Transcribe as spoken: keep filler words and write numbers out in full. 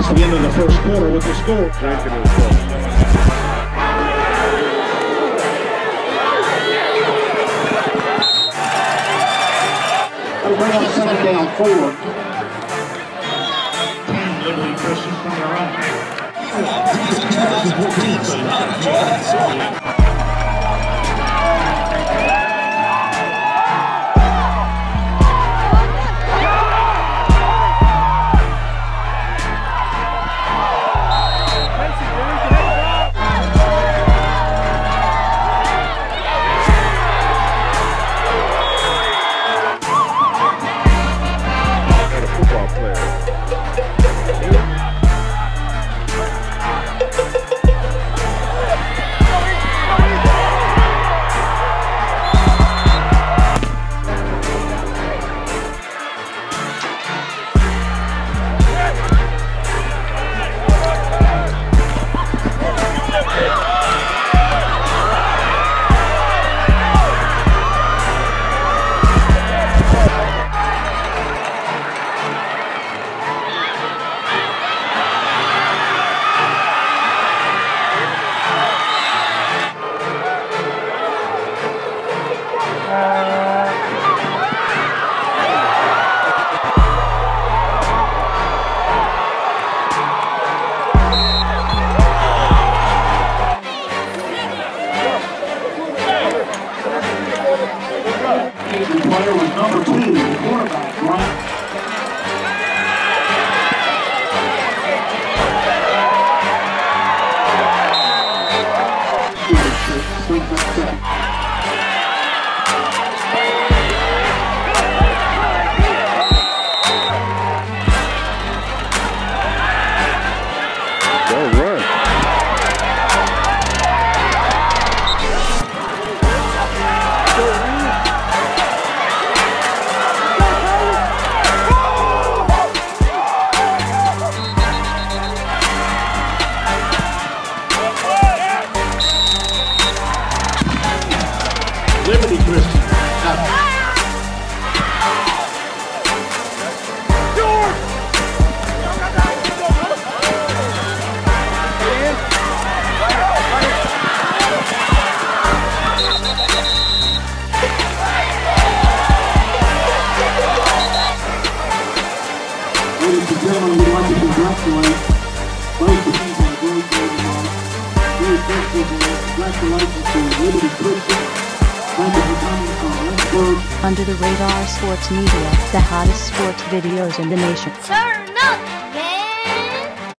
at the end of the first quarter with the score. That'll bring up second down four. Liberty Christian from their own. Player was number two, the quarterback, Grant. Liberty Christian. Ladies and gentlemen, we'd like to congratulate both the teams on a great game tonight. Very thankful for congratulations to Liberty Christian. Under the Radar Sports Media, the hottest sports videos in the nation. Turn up!